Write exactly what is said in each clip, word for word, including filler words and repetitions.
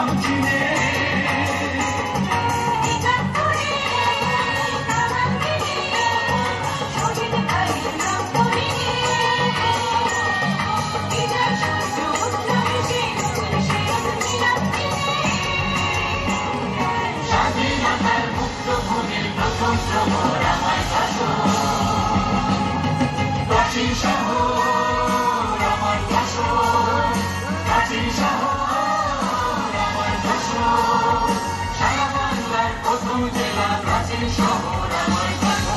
নাম চিনে প্রাচীন শহর আমার যশোর, প্রাচীন শহর আমার যশোর, সারা বাংলার প্রথম জেলা প্রাচীন শহর আমার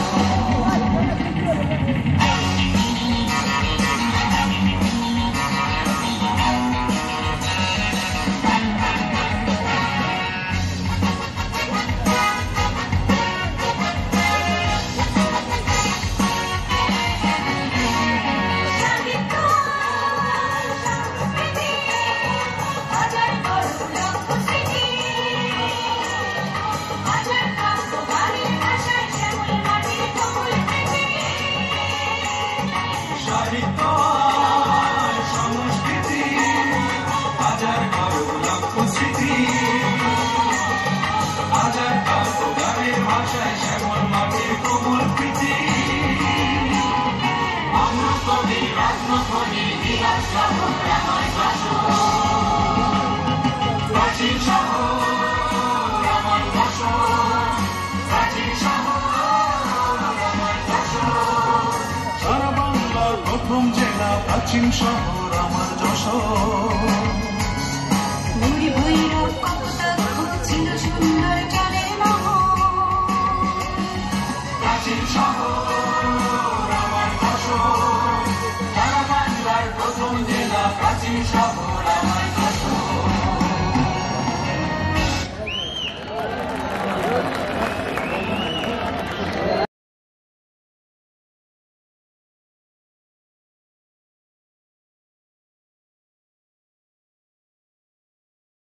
সংস্কৃতি, হাজার গর্ব লক্ষ স্মৃতি, হাজার গল্প গানের ভাষায় শ্যামল মাটির কোমল প্রীতি, অমৃতকবি রত্নখনি বিলাস শহর আমার যশোর, প্রাচীন শহর আমার যশোর, প্রাচীন শহর আমার যশোর, সারা বাংলার প্রথম জেলা প্রাচীন শহর আমার যশোর।